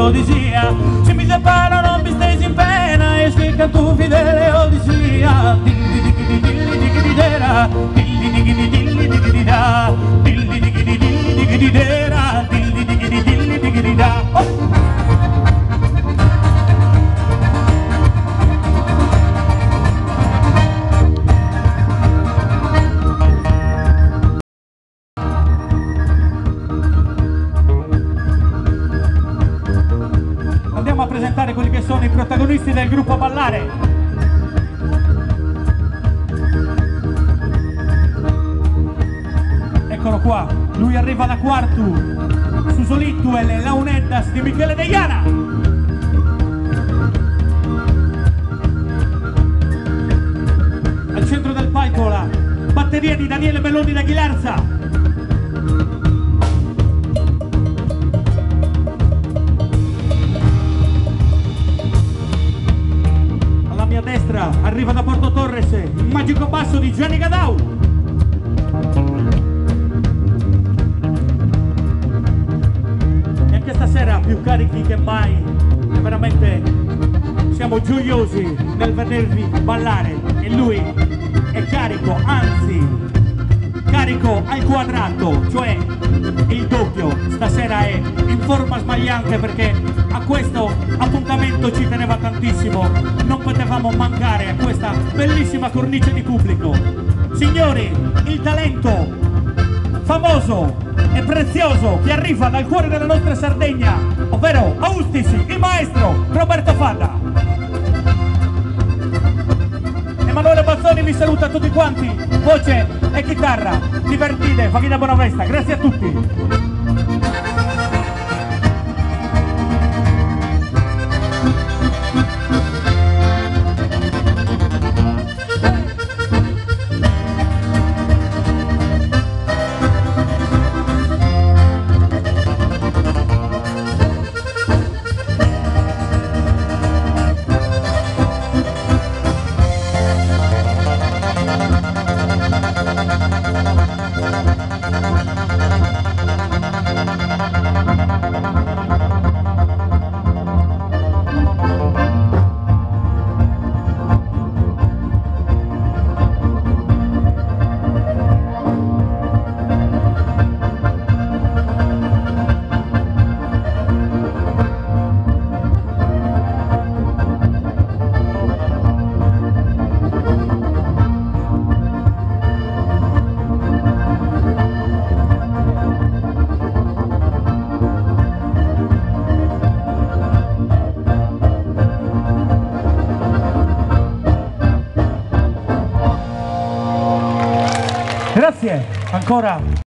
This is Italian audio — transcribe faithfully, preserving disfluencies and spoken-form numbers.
odisia. Se mi separo non mi stesi in pena, e che canto fedele odisia. Dilli digli digli digli dera, dilli digli digli digli da, dilli digli digli digli dera, dilli digli digli digli da. Andiamo a presentare quelli che sono i protagonisti del gruppo Ballare. Eccolo qua, lui arriva da Quartu, Susolittu e le Launeddas di Michele Deiana. Al centro del palco la batteria di Daniele Meloni da Ghilarza. A destra arriva da Porto Torres il magico basso di Gianni Gadau. E anche stasera più carichi che mai, e veramente siamo gioiosi nel vedervi ballare, e lui è carico, anzi carico al quadrato, cioè il doppio. Stasera è in forma sbagliante perché a questo appuntamento ci teneva tantissimo, non potevamo mancare a questa bellissima cornice di pubblico. Signori, il talento famoso e prezioso che arriva dal cuore della nostra Sardegna, ovvero Austisi, il maestro Roberto Fadda. Emanuele Bazzoni vi saluta tutti quanti, voce e chitarra, divertite, famiglia Bonavesta, grazie a tutti. Grazie ancora.